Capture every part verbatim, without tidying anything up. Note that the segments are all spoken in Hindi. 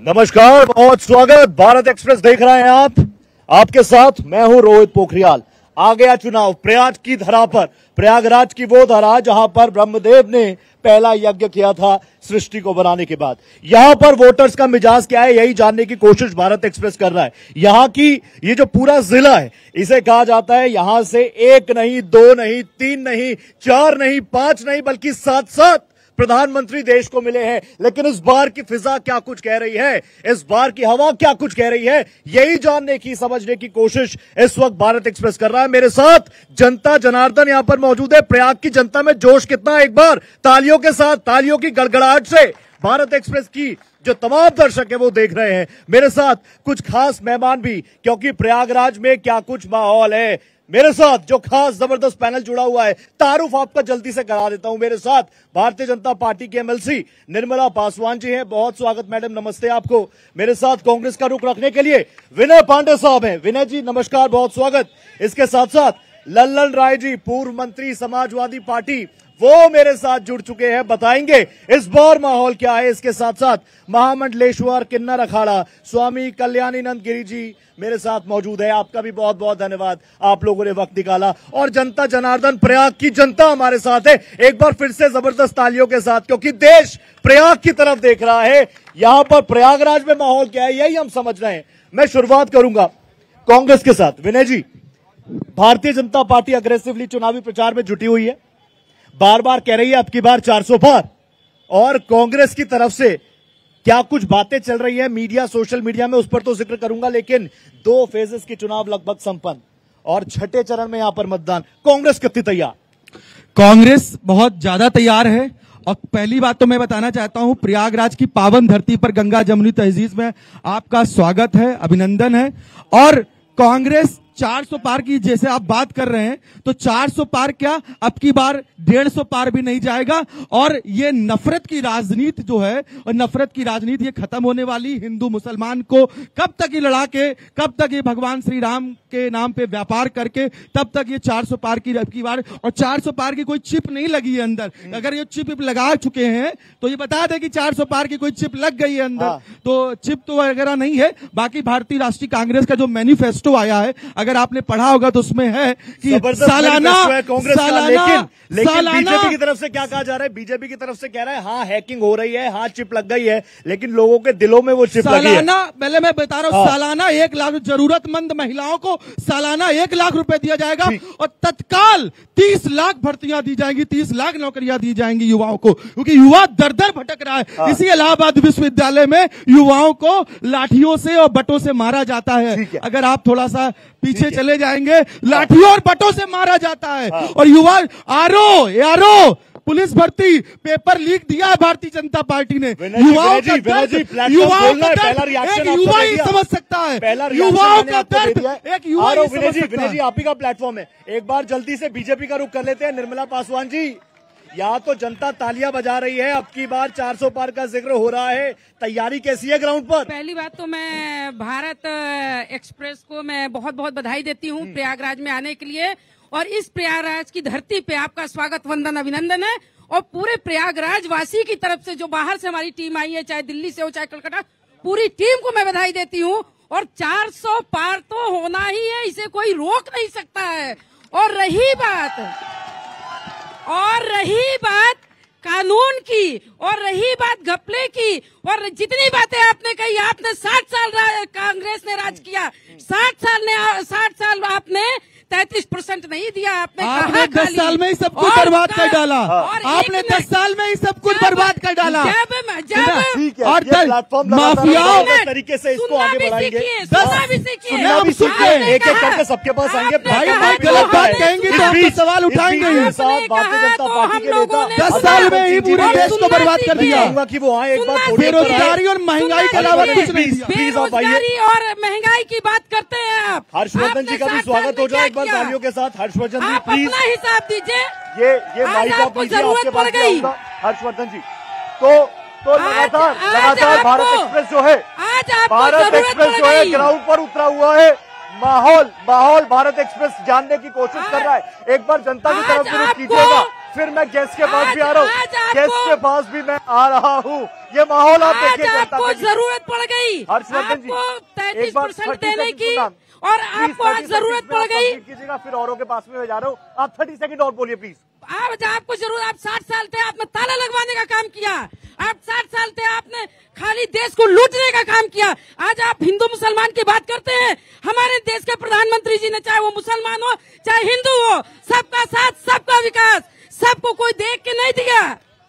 नमस्कार, बहुत स्वागत। भारत एक्सप्रेस देख रहे हैं आप, आपके साथ मैं हूं रोहित पोखरियाल। आ गया चुनाव प्रयाग की धरा पर, प्रयागराज की वो धरा जहां पर ब्रह्मदेव ने पहला यज्ञ किया था सृष्टि को बनाने के बाद। यहां पर वोटर्स का मिजाज क्या है, यही जानने की कोशिश भारत एक्सप्रेस कर रहा है। यहां की ये जो पूरा जिला है, इसे कहा जाता है यहां से एक नहीं, दो नहीं, तीन नहीं, चार नहीं, पांच नहीं, बल्कि सात सात प्रधानमंत्री देश को मिले हैं। लेकिन इस बार की फिजा क्या कुछ कह रही है, इस बार की हवा क्या कुछ कह रही है, यही जानने की, समझने की कोशिश इस वक्त भारत एक्सप्रेस कर रहा है। मेरे साथ जनता जनार्दन यहां पर मौजूद है। प्रयाग की जनता में जोश कितना है, एक बार तालियों के साथ, तालियों की गड़गड़ाहट से भारत एक्सप्रेस की जो तमाम दर्शक है वो देख रहे हैं। मेरे साथ कुछ खास मेहमान भी, क्योंकि प्रयागराज में क्या कुछ माहौल है। मेरे साथ जो खास जबरदस्त पैनल जुड़ा हुआ है, तारुफ आपका जल्दी से करा देता हूं। मेरे साथ भारतीय जनता पार्टी के एमएलसी निर्मला पासवान जी हैं, बहुत स्वागत मैडम, नमस्ते आपको। मेरे साथ कांग्रेस का रुख रखने के लिए विनय पांडे साहब हैं। विनय जी नमस्कार, बहुत स्वागत। इसके साथ साथ लल्लन राय जी, पूर्व मंत्री समाजवादी पार्टी, वो मेरे साथ जुड़ चुके हैं, बताएंगे इस बार माहौल क्या है। इसके साथ साथ महामंडलेश्वर किन्नर अखाड़ा स्वामी कल्याणीनंद गिरी जी मेरे साथ मौजूद है। आपका भी बहुत बहुत धन्यवाद, आप लोगों ने वक्त निकाला। और जनता जनार्दन, प्रयाग की जनता हमारे साथ है, एक बार फिर से जबरदस्त तालियों के साथ, क्योंकि देश प्रयाग की तरफ देख रहा है। यहां पर प्रयागराज में माहौल क्या है, यही हम समझ रहे हैं। मैं शुरुआत करूंगा कांग्रेस के साथ। विनय जी, भारतीय जनता पार्टी अग्रेसिवली चुनावी प्रचार में जुटी हुई है, बार बार कह रही है अब की बार चार सौ पार, और कांग्रेस की तरफ से क्या कुछ बातें चल रही है मीडिया, सोशल मीडिया में, उस पर तो जिक्र करूंगा। लेकिन दो फेजेस की चुनाव लगभग संपन्न और छठे चरण में यहां पर मतदान। कांग्रेस कितनी तैयार? कांग्रेस बहुत ज्यादा तैयार है। और पहली बात तो मैं बताना चाहता हूं, प्रयागराज की पावन धरती पर गंगा जमुनी तहजीब में आपका स्वागत है, अभिनंदन है। और कांग्रेस चार सौ पार की जैसे आप बात कर रहे हैं, तो चार सौ पार क्या, अब की बार डेढ़ सौ पार भी नहीं जाएगा। और ये नफरत की राजनीति जो है, और नफरत की राजनीति ये खत्म होने वाली। हिंदू मुसलमान को कब तक ये लड़ा के, कब तक ये भगवान श्री राम के नाम पे व्यापार करके, तब तक ये चार सौ पार की अब की बार। और चार सौ पार की कोई चिप नहीं लगी है अंदर। अगर ये चिप लगा चुके हैं तो ये बता दे कि चार सौ पार की कोई चिप लग गई है अंदर। हाँ। तो चिप तो वगैरह नहीं है। बाकी भारतीय राष्ट्रीय कांग्रेस का जो मैनिफेस्टो आया है, अगर आपने पढ़ा होगा तो उसमें है कि सालाना सालाना लेकिन बीजेपी की तरफ से क्या कहा जा रहा है, बीजेपी की तरफ से कह रहा है हाँ हैकिंग हो रही है, हाँ चिप लग गई है, लेकिन लोगों के दिलों में वो चिप लगी है। सालाना, पहले मैं बता रहा हूँ, सालाना एक लाख जरूरतमंद महिलाओं को सालाना एक लाख रुपए दिया जाएगा, और तत्काल तीस लाख भर्तियां दी जाएंगी, तीस लाख नौकरियां दी जाएंगी युवाओं को, क्योंकि युवा दर दर भटक रहा है। इसी इलाहाबाद विश्वविद्यालय में युवाओं को लाठियों से और बटों से मारा जाता है। अगर आप थोड़ा सा पीछे चले जाएंगे, लाठियों और बटों से मारा जाता है। और युवा आरो यारो पुलिस भर्ती पेपर लीक दिया है भारतीय जनता पार्टी ने। युवाओं का दर्द, युवाओं का दर्द एक युवा ही समझ सकता है। युवाओं का दर्द एक युवा ही समझ सकता है। आप ही का प्लेटफॉर्म है, एक बार जल्दी से बीजेपी का रुख कर लेते हैं। निर्मला पासवान जी, यहाँ तो जनता तालियां बजा रही है, अब की बार चार सौ पार का जिक्र हो रहा है, तैयारी कैसी है ग्राउंड पर? पहली बात तो मैं भारत एक्सप्रेस को मैं बहुत बहुत बधाई देती हूँ प्रयागराज में आने के लिए। और इस प्रयागराज की धरती पे आपका स्वागत, वंदन, अभिनंदन है। और पूरे प्रयागराज वासी की तरफ से जो बाहर से हमारी टीम आई है, चाहे दिल्ली से हो चाहे कलकत्ता, पूरी टीम को मैं बधाई देती हूँ। और चार सौ पार तो होना ही है, इसे कोई रोक नहीं सकता है। और रही बात और रही बात कानून की, और रही बात घपले की, और जितनी बातें आपने कही, आपने साठ साल कांग्रेस ने राज किया, साठ साल ने साठ साल आपने तैतीस परसेंट नहीं दिया। आपने आपने दस साल में ही सब कुछ बर्बाद कर डाला। आपने दस साल में ही सब कुछ बर्बाद कर डाला। जब जब और माफियाओं तरीके से इसको आगे बढ़ाएंगे। सुनना भी सीखिए, हम सुन रहे हैं, एक एक करके सबके पास आएंगे। भाई भाई गलत बात कहेंगे तो हम सवाल उठाएंगे। भारतीय जनता पार्टी के नेता दस साल में ही पूरे देश को बर्बाद कर दिया। कि वो आए एक बार, बेरोजगारी और महंगाई के अलावा कुछ नहीं। बेरोजगारी और महंगाई की बात करते हैं आप। हर्षवर्धन जी का भी स्वागत हो जाए एक बार तालियों के साथ। हर्षवर्धन जी प्लीज अपना हिसाब दीजिए। ये ये माइक आप लीजिए, आपके पास आऊंगा हर्षवर्धन जी। तो तो लगातार लगातार भारत एक्सप्रेस जो है, भारत एक्सप्रेस जो है ग्राउंड पर उतरा हुआ है। माहौल माहौल भारत एक्सप्रेस जानने की कोशिश कर रहा है। एक बार जनता की तरफ से रुख कीजिएगा। फिर मैं गेस्ट के पास भी आ रहा हूँ, आज गेस्ट के पास भी मैं आ रहा हूँ। ये माहौल आप आज देखिए, आपको जरूरत पड़ गई हर्षवर्धन जी, आपको तैंतीस एक बार परसेंट थर्टी देने सेकंड की, सुनना। और प्लीज आपको आज थर्टी जरूरत सेकंड पड़ में आप गई। कंप्लीट कीजिएगा, फिर औरों के पास में मैं जा रहा हूँ। आप थर्टी सेकंड और बोलिए प्लीज। आज आपको जरूर, आप साठ साल थे, आपने ताला लगवाने का काम किया। आप साठ साल थे, आपने खाली देश को लूटने का काम किया। आज आप हिंदू मुसलमान की बात करते हैं। हमारे देश के प्रधानमंत्री जी ने, चाहे वो मुसलमान हो चाहे हिंदू हो, सबका साथ सबका विकास, सबको कोई देख के नहीं दिया।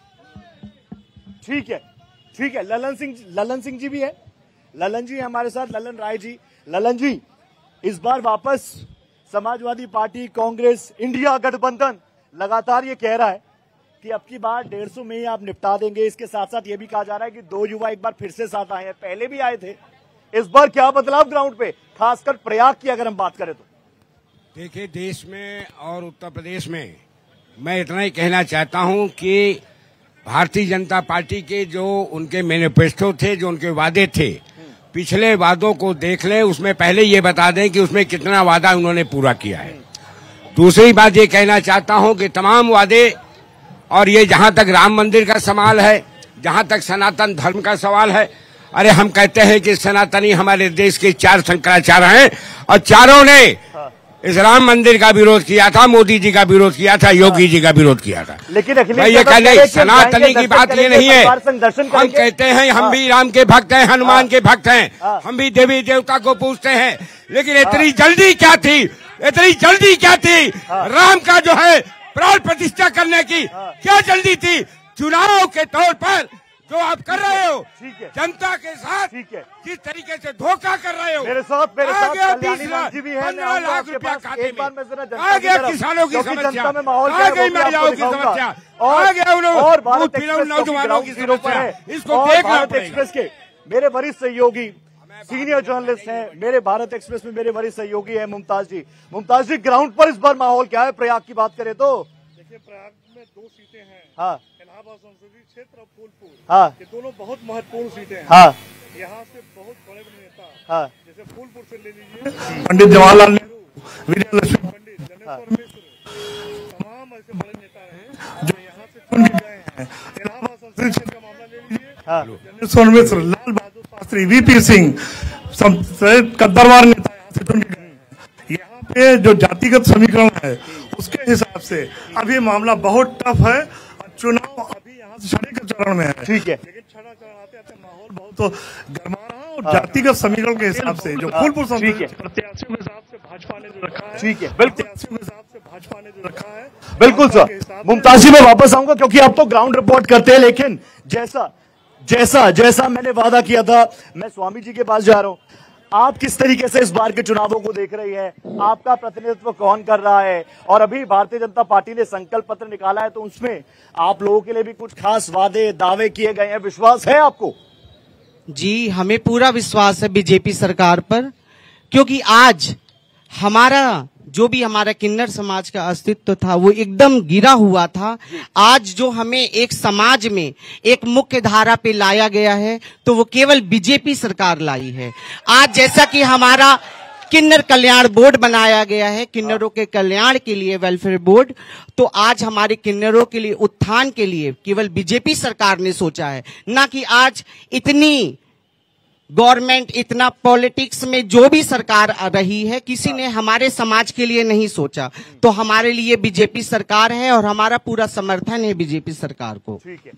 ठीक है, ठीक है। ललन सिंह, ललन सिंह जी भी है, ललन जी हमारे साथ, ललन राय जी। ललन जी, इस बार वापस समाजवादी पार्टी, कांग्रेस, इंडिया गठबंधन लगातार ये कह रहा है कि अब की बार डेढ़ सौ में ही आप निपटा देंगे। इसके साथ साथ ये भी कहा जा रहा है कि दो युवा एक बार फिर से साथ आए हैं, पहले भी आए थे। इस बार क्या बदलाव ग्राउंड पे, खासकर प्रयाग की अगर हम बात करें तो? देखिए, देश में और उत्तर प्रदेश में मैं इतना ही कहना चाहता हूं कि भारतीय जनता पार्टी के जो उनके मैनिफेस्टो थे, जो उनके वादे थे, पिछले वादों को देख लें। उसमें पहले ये बता दें कि उसमें कितना वादा उन्होंने पूरा किया है। दूसरी बात ये कहना चाहता हूं कि तमाम वादे, और ये जहां तक राम मंदिर का सवाल है, जहां तक सनातन धर्म का सवाल है, अरे हम कहते हैं कि सनातनी हमारे देश के चार शंकराचार्य हैं और चारों ने इस राम मंदिर का विरोध किया था, मोदी जी का विरोध किया था, योगी जी का विरोध किया था। लेकिन भाई ये कह नहीं, सनातनी की बात ये नहीं है। हम कहते हैं हम भी राम के भक्त हैं, हनुमान के भक्त हैं, हम भी देवी देवता को पूजते हैं, लेकिन इतनी जल्दी क्या थी, इतनी जल्दी क्या थी राम का जो है प्राण प्रतिष्ठा करने की? क्या जल्दी थी? चुनाव के तौर पर जो आप कर रहे हो, ठीक है, जनता के साथ ठीक है, जिस तरीके से धोखा कर रहे हो। मेरे साथ मेरे साथ कल्याणी लाख जी भी है, पंद्रह लाख रुपया खाते एक बार मैं जरा जनता आ की गया तरफ, किसानों की क्योंकि समस्या, जनता में माहौल आ क्या है गई वो भी महिलाओं आपको की दिखाऊंगा। समस्या, और आ गया उन और भारत एक्सप्रेस नौजवानों की ग्राउंड जीरो पर है, इसको और देखना भारत पड़ेगा। एक्सप्रेस के मेरे वरिष्ठ सहयोगी सीनियर जर्नलिस्ट हैं, मेरे भारत एक्सप्रेस में मेरे वरिष्ठ सहयोगी हैं मुमताज जी। मुमताज जी, ग्राउंड पर इस बार माहौल क्या है? प्रयाग की बात करें तो देखिए, प्रयाग में दो सीटें हैं, हाँ, इलाहाबाद संसदीय क्षेत्र और फूलपुर, हाँ, ये दोनों बहुत महत्वपूर्ण सीटें हैं। हाँ, यहाँ से बहुत बड़े बड़े नेता, हाँ, जैसे फूलपुर से ले लीजिए पंडित जवाहरलाल नेहरू, विजयलक्ष्मी पंडित, जनेश्वर मिश्र, तमाम ऐसे बड़े नेता हैं जो यहाँ से चुन के गए हैं। इलाहाबाद संसदीय क्षेत्र का मामला ले लीजिए, हाँ, जनेश्वर मिश्र, लाल बहादुर शास्त्री, वीपी सिंह, कद्दारवार नेता यहाँ से चुन के गए हैं। यहाँ पे जो जातिगत समीकरण है उसके हिसाब से अभी मामला बहुत टफ है और चुनाव अभी यहाँ से छठे के चरण में है। ठीक है, लेकिन छठा चरण आते आते माहौल बहुत तो गर्मा रहा है और जातिगत समीकरण के हिसाब से जो फूलपुर ठीक है, प्रत्याशियों के हिसाब से भाजपा ने जो रखा है, ठीक है, बिल्कुल, प्रत्याशियों के हिसाब से भाजपा ने जो रखा है, बिल्कुल सर। मुमताज जी, मैं वापस आऊंगा क्योंकि आप तो ग्राउंड रिपोर्ट करते हैं, लेकिन जैसा जैसा जैसा मैंने वादा किया था, मैं स्वामी जी के पास जा रहा हूं। आप किस तरीके से इस बार के चुनावों को देख रही है? आपका प्रतिनिधित्व कौन कर रहा है? और अभी भारतीय जनता पार्टी ने संकल्प पत्र निकाला है, तो उसमें आप लोगों के लिए भी कुछ खास वादे दावे किए गए हैं, विश्वास है आपको? जी, हमें पूरा विश्वास है बीजेपी सरकार पर, क्योंकि आज हमारा जो भी हमारा किन्नर समाज का अस्तित्व था वो एकदम गिरा हुआ था। आज जो हमें एक समाज में एक मुख्य धारा पे लाया गया है तो वो केवल बीजेपी सरकार लाई है। आज जैसा कि हमारा किन्नर कल्याण बोर्ड बनाया गया है, किन्नरों के कल्याण के लिए वेलफेयर बोर्ड, तो आज हमारे किन्नरों के लिए उत्थान के लिए केवल बीजेपी सरकार ने सोचा है, ना कि आज इतनी गवर्नमेंट, इतना पॉलिटिक्स में जो भी सरकार आ रही है, किसी ने हमारे समाज के लिए नहीं सोचा। तो हमारे लिए बीजेपी सरकार है और हमारा पूरा समर्थन है बीजेपी सरकार को। ठीक है,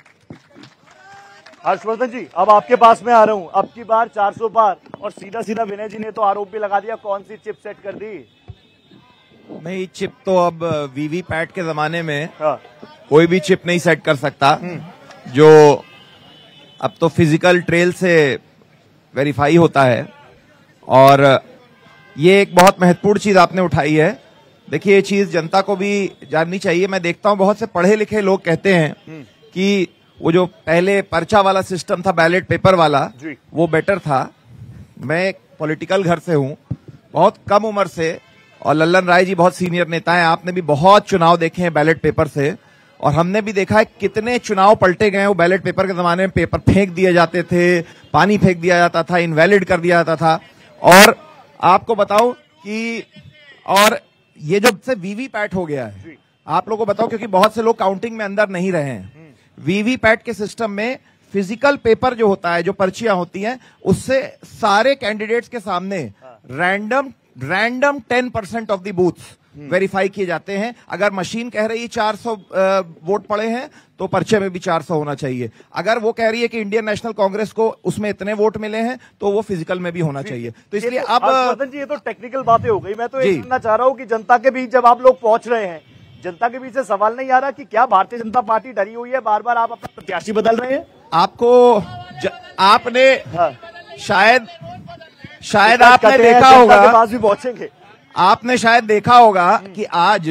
हर्षवर्धन जी, अब आपके पास में आ रहा हूं। अब की बार चार सौ पार, और सीधा सीधा विनय जी ने तो आरोप भी लगा दिया, कौन सी चिप सेट कर दी? नहीं, चिप तो अब वीवीपैट के जमाने में हाँ, कोई भी चिप नहीं सेट कर सकता। जो अब तो फिजिकल ट्रेल से वेरीफाई होता है, और ये एक बहुत महत्वपूर्ण चीज आपने उठाई है। देखिए, ये चीज जनता को भी जाननी चाहिए। मैं देखता हूं बहुत से पढ़े लिखे लोग कहते हैं कि वो जो पहले पर्चा वाला सिस्टम था, बैलेट पेपर वाला, वो बेटर था। मैं पॉलिटिकल घर से हूं, बहुत कम उम्र से, और लल्लन राय जी बहुत सीनियर नेता हैं, आपने भी बहुत चुनाव देखे हैं बैलेट पेपर से, और हमने भी देखा है कितने चुनाव पलटे गए। वो बैलेट पेपर के जमाने में पेपर फेंक दिए जाते थे, पानी फेंक दिया जाता था, इनवैलिड कर दिया जाता था। और आपको बताऊं कि और ये जब से वीवीपैट हो गया है आप लोगों को बताओ, क्योंकि बहुत से लोग काउंटिंग में अंदर नहीं रहे हैं। वीवीपैट के सिस्टम में फिजिकल पेपर जो होता है, जो पर्चियां होती हैं, उससे सारे कैंडिडेट्स के सामने random random ten percent of the booths verify किए जाते हैं। अगर मशीन कह रही है चार सौ वोट पड़े हैं तो पर्चे में भी चार सौ होना चाहिए। अगर वो कह रही है कि इंडियन नेशनल कांग्रेस को उसमें इतने वोट मिले हैं तो वो फिजिकल में भी होना चाहिए। तो इसलिए तो, अब हर्षवर्धन जी, ये तो टेक्निकल बातें हो गई। मैं तो ये जानना चाह रहा हूँ कि जनता के बीच जब आप लोग पहुंच रहे हैं, जनता के बीच से सवाल नहीं आ रहा कि क्या भारतीय जनता पार्टी डरी हुई है, बार बार आप अपना प्रत्याशी बदल रहे हैं? आपको ज, आपने हाँ। शायद शायद आपने देखा होगा, के पास भी पहुंचेंगे। आपने शायद देखा होगा कि आज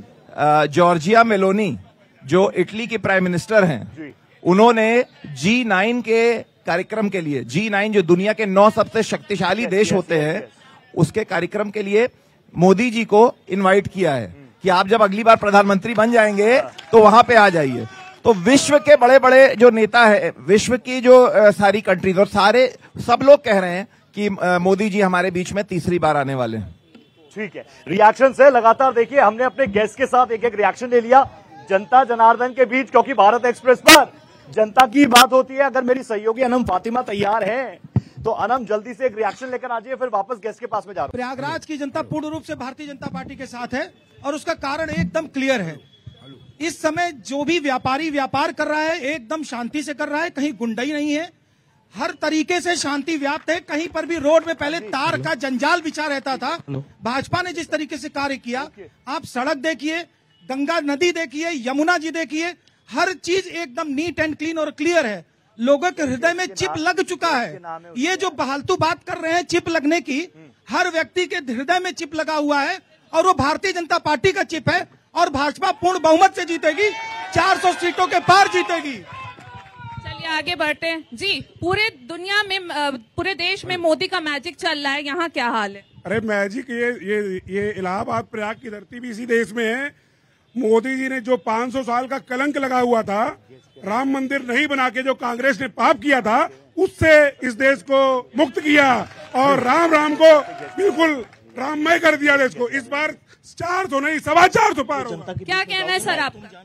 जॉर्जिया मेलोनी जो इटली की प्राइम मिनिस्टर हैं, उन्होंने जी नाइन के कार्यक्रम के लिए, जी नाइन जो दुनिया के नौ सबसे शक्तिशाली देश होते हैं, उसके कार्यक्रम के लिए मोदी जी को इनवाइट किया है कि आप जब अगली बार प्रधानमंत्री बन जाएंगे तो वहां पे आ जाइए। तो विश्व के बड़े बड़े जो नेता है, विश्व की जो आ, सारी कंट्रीज और सारे सब लोग कह रहे हैं कि आ, मोदी जी हमारे बीच में तीसरी बार आने वाले हैं। ठीक है, रिएक्शन से लगातार देखिए, हमने अपने गेस्ट के साथ एक एक रिएक्शन ले लिया जनता जनार्दन के बीच, क्योंकि भारत एक्सप्रेस पर जनता की बात होती है। अगर मेरी सहयोगी अनम फातिमा तैयार है तो अनम जल्दी से एक रिएक्शन लेकर आ जाइए, फिर वापस गेस्ट के पास में जा रहा हूं। प्रयागराज की जनता पूर्ण रूप से भारतीय जनता पार्टी के साथ है और उसका कारण एकदम क्लियर है। इस समय जो भी व्यापारी व्यापार कर रहा है एकदम शांति से कर रहा है, कहीं गुंडाई नहीं है, हर तरीके से शांति व्याप्त है। कहीं पर भी रोड में पहले तार का जंजाल बिछा रहता था, भाजपा ने जिस तरीके से कार्य किया, आप सड़क देखिए, गंगा नदी देखिए, यमुना जी देखिए, हर चीज एकदम नीट एंड क्लीन और क्लियर है। लोगों के हृदय में चिप लग चुका है। ये जो फालतू बात कर रहे हैं चिप लगने की, हर व्यक्ति के हृदय में चिप लगा हुआ है और वो भारतीय जनता पार्टी का चिप है और भाजपा पूर्ण बहुमत से जीतेगी, चार सौ सीटों के पार जीतेगी। चलिए आगे बढ़ते हैं जी। पूरे दुनिया में, पूरे देश में मोदी का मैजिक चल रहा है, यहाँ क्या हाल है? अरे मैजिक, ये ये ये इलाहाबाद प्रयाग की धरती भी इसी देश में है। मोदी जी ने जो पाँच सौ साल का कलंक लगा हुआ था, राम मंदिर नहीं बना के जो कांग्रेस ने पाप किया था, उससे इस देश को मुक्त किया और राम राम को बिल्कुल राममय कर दिया देश को। इस बार चार सौ नहीं, सवा चार सौ पार होगा। क्या कहना है सर आपका?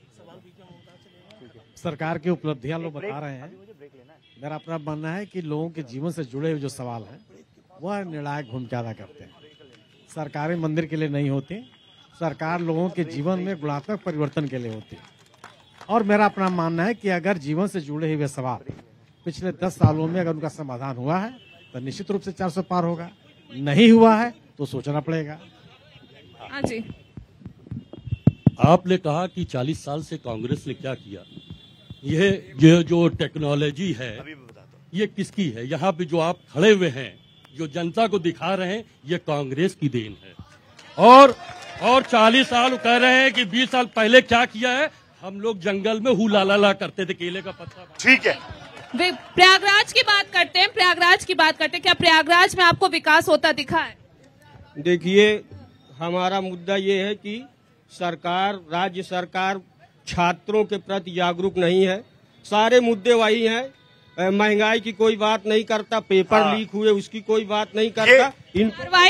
सरकार की उपलब्धियां लोग बता रहे हैं। मेरा अपना मानना है कि लोगों के जीवन से जुड़े हुए जो सवाल हैं वह निर्णायक भूमिका अदा करते हैं। सरकारें मंदिर के लिए नहीं होती, सरकार लोगों के जीवन में गुणात्मक परिवर्तन के लिए होती है। और मेरा अपना मानना है कि अगर जीवन से जुड़े हुए सवाल पिछले दस सालों में अगर उनका समाधान हुआ है तो निश्चित रूप से चार सौ पार होगा, नहीं हुआ है तो सोचना पड़ेगा। हाँ जी, आपने कहा कि चालीस साल से कांग्रेस ने क्या किया। ये ये जो टेक्नोलॉजी है ये किसकी है? यहाँ पे जो आप खड़े हुए हैं, जो जनता को दिखा रहे हैं, ये कांग्रेस की देन है। और और चालीस साल कह रहे हैं कि बीस साल पहले क्या किया है। हम लोग जंगल में हु ला ला ला करते थे, केले का पत्ता। ठीक है, वे प्रयागराज की बात करते हैं, प्रयागराज की बात करते हैं। क्या प्रयागराज में आपको विकास होता दिखा है? देखिए, हमारा मुद्दा ये है कि सरकार, राज्य सरकार छात्रों के प्रति जागरूक नहीं है। सारे मुद्दे वही हैं, महंगाई की कोई बात नहीं करता, पेपर हाँ। लीक हुए उसकी कोई बात नहीं करता। इन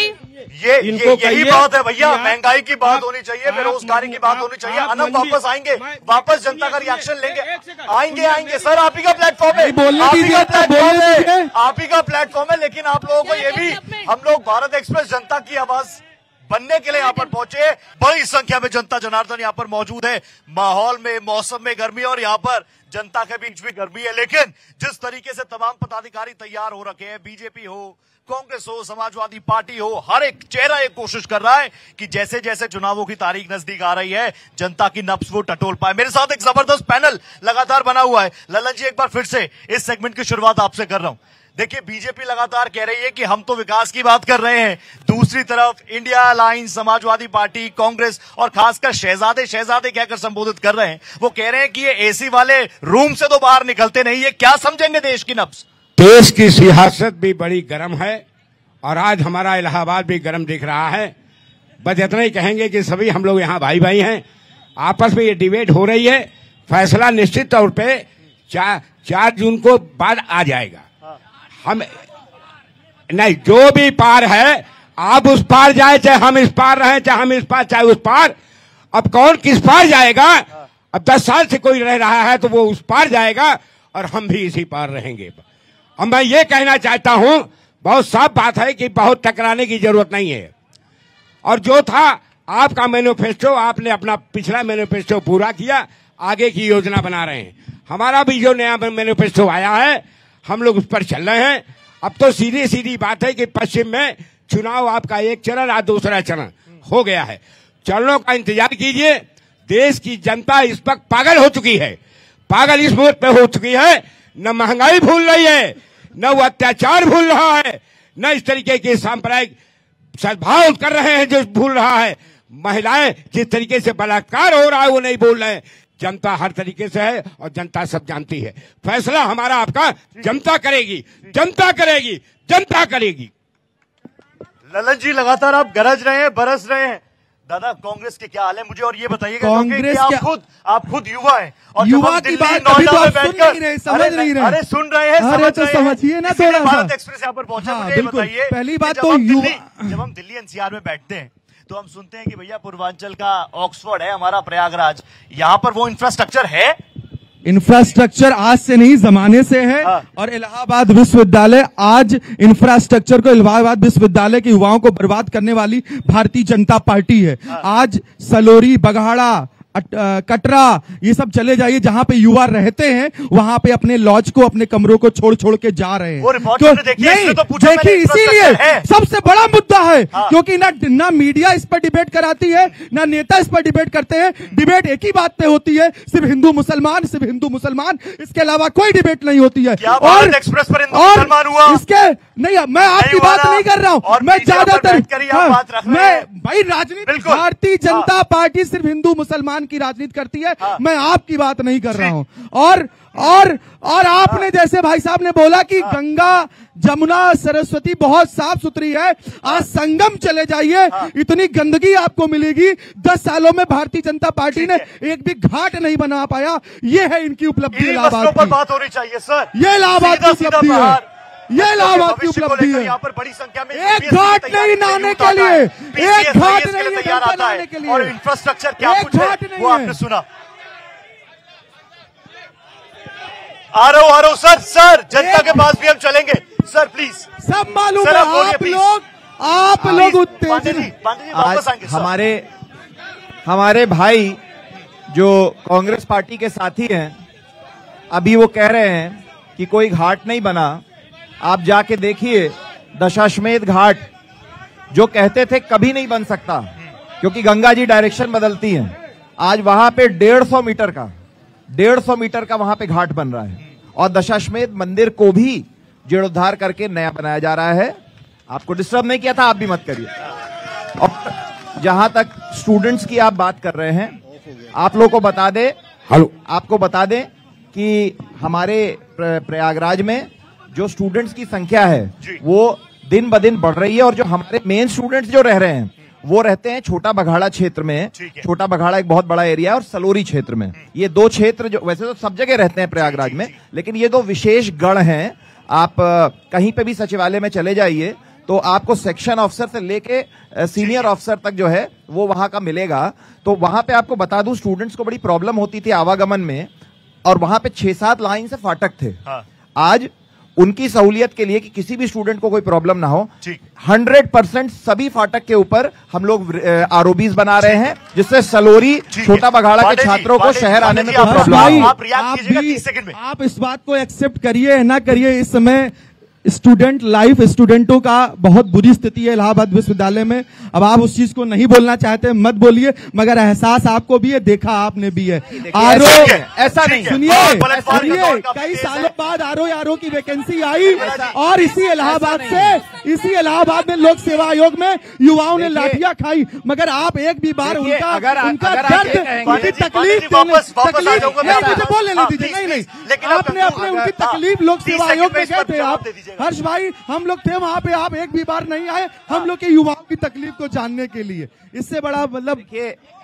ये इनको यही बात है भैया, महंगाई की बात होनी चाहिए, बेरोजगारी की बात होनी चाहिए। अनंत वापस आएंगे, वापस जनता का रिएक्शन लेंगे, आएंगे आएंगे सर, आप ही का प्लेटफॉर्म है, आप ही का प्लेटफॉर्म है, आप ही का प्लेटफॉर्म है। लेकिन आप लोगों को ये भी, हम लोग भारत एक्सप्रेस जनता की आवाज बनने के लिए यहाँ पर पहुंचे। बड़ी संख्या में जनता जनार्दन यहाँ पर मौजूद है। माहौल में, मौसम में गर्मी और यहाँ पर जनता के बीच भी गर्मी है, लेकिन जिस तरीके से तमाम पदाधिकारी तैयार हो रखे हैं, बीजेपी हो, कांग्रेस हो, समाजवादी पार्टी हो, हर एक चेहरा एक कोशिश कर रहा है कि जैसे जैसे चुनावों की तारीख नजदीक आ रही है, जनता की नब्ज वो टटोल पाए। मेरे साथ एक जबरदस्त पैनल लगातार बना हुआ है। ललन जी, एक बार फिर से इस सेगमेंट की शुरुआत आपसे कर रहा हूं। देखिए, बीजेपी लगातार कह रही है कि हम तो विकास की बात कर रहे हैं, दूसरी तरफ India alliance, Samajwadi party, Congress और खासकर शहजादे शहजादे कहकर संबोधित कर रहे हैं। वो कह रहे हैं कि ये एसी वाले रूम से तो बाहर निकलते नहीं है। क्या समझेंगे देश की नब्ज? देश की सियासत भी बड़ी गर्म है और आज हमारा इलाहाबाद भी गर्म दिख रहा है। बस इतना ही कहेंगे कि सभी हम लोग यहाँ भाई भाई हैं, आपस में ये डिबेट हो रही है, फैसला निश्चित तौर पे चार चार जून को बाद आ जाएगा। हम नहीं, जो भी पार है, आप उस पार जाए, चाहे हम इस पार रहें, चाहे हम इस पार, चाहे उस पार, अब कौन किस पार जाएगा? अब दस साल से कोई रह रहा है तो वो उस पार जाएगा और हम भी इसी पार रहेंगे। अब मैं ये कहना चाहता हूं, बहुत साफ बात है कि बहुत टकराने की जरूरत नहीं है। और जो था आपका मैनिफेस्टो, आपने अपना पिछला मैनिफेस्टो पूरा किया, आगे की योजना बना रहे हैं। हमारा भी जो नया मैनिफेस्टो आया है हम लोग उस पर चल रहे हैं। अब तो सीधी सीधी बात है कि पश्चिम में चुनाव आपका एक चरण और दूसरा चरण हो गया है। चरणों का इंतजार कीजिए। देश की जनता इस वक्त पागल हो चुकी है, पागल इस मोड पे हो चुकी है, न महंगाई भूल रही है, न वो अत्याचार भूल रहा है, न इस तरीके के सांप्रदायिक सद्भाव कर रहे हैं जो भूल रहा है। महिलाएं जिस तरीके से बलात्कार हो रहा है वो नहीं बोल रहे हैं। जनता हर तरीके से है और जनता सब जानती है। फैसला हमारा आपका जनता करेगी, जनता करेगी, जनता करेगी। ललन जी लगातार आप गरज रहे हैं, बरस रहे हैं। दादा कांग्रेस के क्या हाल है मुझे और ये बताइएगा, कांग्रेस आप क्या... खुद आप खुद युवा हैं और युवा की बात अभी तो आप सुन नहीं रहे, समझ नहीं रहे। अरे सुन रहे हैं, अरे तो समझिए ना थोड़ा सा। भारत एक्सप्रेस यहाँ पर पहुंचा। हाँ, मुझे ये बताइए, पहली बात तो युवा, जब हम दिल्ली एनसीआर में बैठते हैं तो हम सुनते हैं कि भैया पूर्वांचल का ऑक्सफोर्ड है हमारा प्रयागराज, यहाँ पर वो इंफ्रास्ट्रक्चर है? इंफ्रास्ट्रक्चर आज से नहीं जमाने से है। हाँ। और इलाहाबाद विश्वविद्यालय आज इंफ्रास्ट्रक्चर को, इलाहाबाद विश्वविद्यालय के युवाओं को बर्बाद करने वाली भारतीय जनता पार्टी है। हाँ। आज सलोरी, बगहाड़ा, कटरा, ये सब चले जाइए जहां पे युवा रहते हैं, वहां पे अपने लॉज को, अपने कमरों को छोड़ छोड़ के जा रहे हैं। तो नहीं तो देखिए, इसीलिए सबसे बड़ा मुद्दा है। हाँ। क्योंकि ना ना मीडिया इस पर डिबेट कराती है, ना नेता इस पर डिबेट करते हैं। डिबेट एक ही बात पे होती है, सिर्फ हिंदू मुसलमान, सिर्फ हिंदू मुसलमान, इसके अलावा कोई डिबेट नहीं होती है। और एक्सप्रेस पर मुसलमान हुआ इसके नहीं, मैं आपकी बात नहीं कर रहा हूँ, मैं ज्यादातर मैं भाई राजनीति, भारतीय जनता पार्टी सिर्फ हिंदू मुसलमान की राजनीति करती है। हाँ। मैं आपकी बात नहीं कर रहा हूं। और और और आपने जैसे भाई साहब ने बोला कि हाँ। गंगा, जमुना, सरस्वती बहुत साफ सुथरी है। हाँ। आज संगम चले जाइए, हाँ। इतनी गंदगी आपको मिलेगी। दस सालों में भारतीय जनता पार्टी ने एक भी घाट नहीं बना पाया। ये है इनकी उपलब्धि। इलाहाबाद पर बात होनी चाहिए सर, ये इलाहाबाद की उपलब्धि है, ये इलाहाबाद की उपलब्धि है। यहाँ पर बड़ी संख्या में एक घाट नहीं नहाने के लिए, एक घाट नहीं तैयार आता है। और इंफ्रास्ट्रक्चर क्या कुछ है वो आपने सुना। आ रहा हूँ आ रहा हूँ सर, सर जनता के पास भी हम चलेंगे सर, प्लीज। सब मालूम है, आप लोग आप लोग उत्तेजित। हमारे हमारे भाई जो कांग्रेस पार्टी के साथी हैं, अभी वो कह रहे हैं कि कोई घाट नहीं बना। आप जाके देखिए दशाश्वमेध घाट, जो कहते थे कभी नहीं बन सकता क्योंकि गंगा जी डायरेक्शन बदलती हैं, आज वहां पे डेढ़ सौ मीटर का डेढ़ सौ मीटर का वहां पे घाट बन रहा है। और दशाश्वमेध मंदिर को भी जीर्णोद्धार करके नया बनाया जा रहा है। आपको डिस्टर्ब नहीं किया था, आप भी मत करिए। और जहां तक स्टूडेंट्स की आप बात कर रहे हैं, आप लोगों को बता दे हेलो आपको बता दें कि हमारे प्रयागराज में जो स्टूडेंट्स की संख्या है वो दिन ब दिन बढ़ रही है। और जो हमारे मेन स्टूडेंट्स जो रह रहे हैं वो रहते हैं छोटा बघाड़ा क्षेत्र में। छोटा बघाड़ा एक बहुत बड़ा एरिया है, और सलोरी क्षेत्र में। ये दो क्षेत्र जो वैसे तो सब जगह रहते हैं प्रयागराज में, लेकिन ये दो विशेष गढ़ हैं। आप कहीं पे भी सचिवालय में चले जाइए तो आपको सेक्शन ऑफिसर से लेके सीनियर ऑफिसर तक जो है वो वहां का मिलेगा। तो वहां पे आपको बता दूं, स्टूडेंट्स को बड़ी प्रॉब्लम होती थी आवागमन में, और वहां पे छह सात लाइन से फाटक थे। हाँ। आज उनकी सहूलियत के लिए कि किसी भी स्टूडेंट को कोई प्रॉब्लम ना हो, हंड्रेड परसेंट सभी फाटक के ऊपर हम लोग आरओबीज बना रहे हैं, जिससे सलोरी, छोटा बघाड़ा के छात्रों को शहर आने में कोई प्रॉब्लम नहीं। आप रिएक्ट कीजिएगा तीस सेकंड में। आप इस बात को एक्सेप्ट करिए ना करिए, इस समय स्टूडेंट लाइफ, स्टूडेंटों का बहुत बुरी स्थिति है इलाहाबाद विश्वविद्यालय में। अब आप उस चीज को नहीं बोलना चाहते मत बोलिए, मगर एहसास आपको भी है, देखा आपने भी है। आरो ऐसा नहीं, सुनिए सुनिए कई सालों बाद आरो आरो की वैकेंसी आई, और इसी इलाहाबाद से इसी इलाहाबाद में लोक सेवा आयोग में युवाओं ने लाठियां खाई, मगर आप एक भी बार उनका उनका दर्द, उनकी तकलीफ तकलीफ मुझे बोल लेने दीजिए। नहीं नहीं आपने अपने उनकी तकलीफ लोक सेवा आयोग में गए थे आप, हर्ष भाई, हम लोग थे वहां पे, आप एक भी बार नहीं आए हम लोग के युवाओं की तकलीफ को जानने के लिए। इससे बड़ा मतलब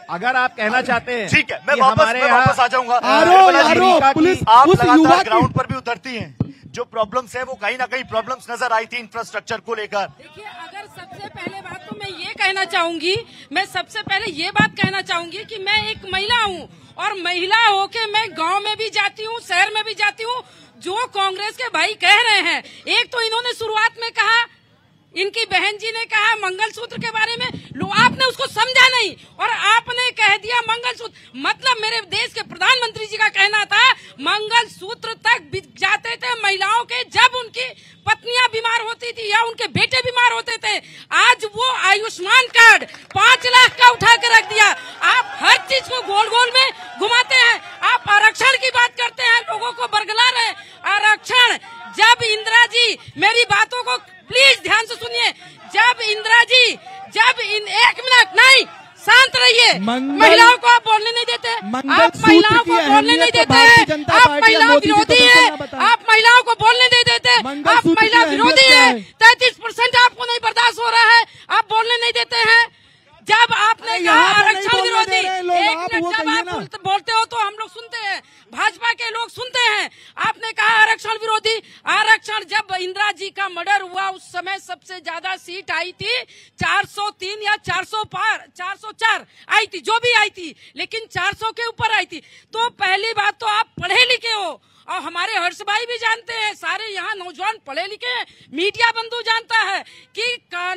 अगर आप कहना चाहते हैं, ठीक है, मैं कि वापस हमारे मैं यहाँ वापस आ जाऊंगा। आरोप आरोप पुलिस आप उस युवा लगातार की ग्राउंड पर भी उतरती हैं, जो प्रॉब्लम्स है वो कहीं ना कहीं प्रॉब्लम्स नजर आई थी इंफ्रास्ट्रक्चर को लेकर। देखिए, अगर सबसे पहले बात तो मैं ये कहना चाहूंगी, मैं सबसे पहले ये बात कहना चाहूंगी कि मैं एक महिला हूँ और महिला होके मैं गांव में भी जाती हूँ, शहर में भी जाती हूँ। जो कांग्रेस के भाई कह रहे हैं, एक तो इन्होंने शुरुआत में कहा, इनकी बहन जी ने कहा मंगलसूत्र के बारे में, लो आपने उसको समझा नहीं और आपने कह दिया मंगलसूत्र। मतलब मेरे देश के प्रधानमंत्री जी का कहना था मंगलसूत्र तक जाते थे महिलाओं के जब उनकी पत्नियां बीमार होती थी या उनके बेटे बीमार होते थे। आज वो आयुष्मान कार्ड पांच लाख का उठा के रख दिया। आप हर चीज को गोल गोल में घुमाते हैं। आप आरक्षण की बात करते हैं, लोगों को बरगला रहे। आरक्षण जब इंदिरा जी, मेरी बातों को प्लीज ध्यान से सुनिए, जब इंदिरा जी जब इन एक मिनट नहीं शांत रहिए, महिलाओं को आप बोलने नहीं देते, आप महिलाओं को बोलने नहीं देते हैं, आप महिला विरोधी है, आप महिलाओं को बोलने नहीं देते, आप महिला विरोधी है। तैतीस परसेंट आपको नहीं बर्दाश्त हो रहा है, आप बोलने नहीं देते हैं। जब आपने कहा आरक्षण विरोधी, एक मिनट जब आप बोलते हो तो हम लोग सुनते हैं, भाजपा के लोग सुनते हैं। आपने कहा आरक्षण विरोधी। आरक्षण जब इंदिरा जी का मर्डर हुआ उस समय सबसे ज्यादा सीट आई थी चार सौ तीन या चार सौ पार चार सौ चार आई थी, जो भी आई थी, लेकिन चार सौ के ऊपर आई थी। तो पहली बात तो आप पढ़े लिखे हो और हमारे हर्ष भाई भी जानते हैं, सारे यहाँ नौजवान पढ़े लिखे हैं, मीडिया बंधु जानता है कि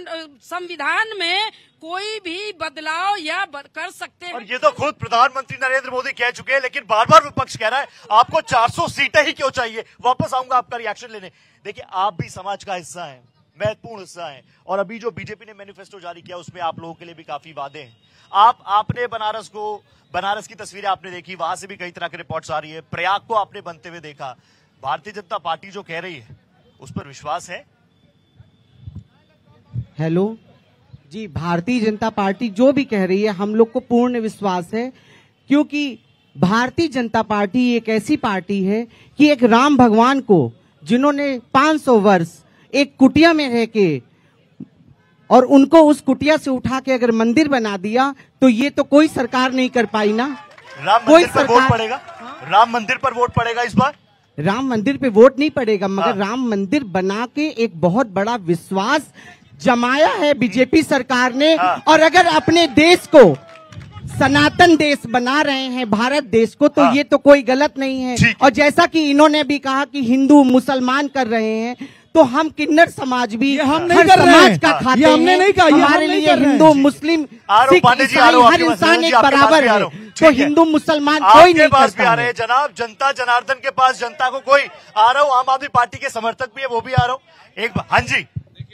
संविधान में कोई भी बदलाव या कर सकते हैं। और ये तो खुद प्रधानमंत्री नरेंद्र मोदी कह चुके हैं, लेकिन बार बार विपक्ष कह रहा है आपको चार सौ सीटें ही क्यों चाहिए। वापस आऊंगा आपका रिएक्शन लेने। देखिए, आप भी समाज का हिस्सा हैं, महत्वपूर्ण हिस्सा है, और अभी जो बीजेपी ने मैनिफेस्टो जारी किया उसमें आप लोगों के लिए भी काफी वादे हैं। आप आपने बनारस को बनारस की तस्वीरें आपने देखी, वहां से भी कई तरह की रिपोर्ट्स आ रही है। प्रयाग को आपने बनते हुए देखा। भारतीय जनता पार्टी जो कह रही है उस पर विश्वास है? हेलो जी, भारतीय जनता पार्टी जो भी कह रही है हम लोग को पूर्ण विश्वास है, क्योंकि भारतीय जनता पार्टी एक ऐसी पार्टी है कि एक राम भगवान को जिन्होंने पाँच सौ वर्ष एक कुटिया में रह के और उनको उस कुटिया से उठा के अगर मंदिर बना दिया तो ये तो कोई सरकार नहीं कर पाई ना। राम मंदिर पर वोट पड़ेगा? राम मंदिर पर वोट पड़ेगा इस बार? राम मंदिर पे वोट नहीं पड़ेगा, मगर राम मंदिर बना के एक बहुत बड़ा विश्वास जमाया है बीजेपी सरकार ने। और अगर अपने देश को सनातन देश बना रहे हैं, भारत देश को, तो ये तो कोई गलत नहीं है। और जैसा कि इन्होंने भी कहा कि हिंदू मुसलमान कर रहे हैं, तो हम किन्नर समाज भी हम नहीं हर कर रहे समाज हैं। का खाते ये हमने हैं। नहीं कहा, ये हमारे हम नहीं लिए कर रहे हैं। हिंदू मुस्लिम सिख ईसाई हर इंसान एक बराबर है, तो हिंदू मुसलमान कोई नहीं करता है। जनाब, जनता जनार्दन के पास जनता को कोई आ रहा हूँ, आम आदमी पार्टी के समर्थक भी है, वो भी आ रहा हूँ एक बार। हाँ जी,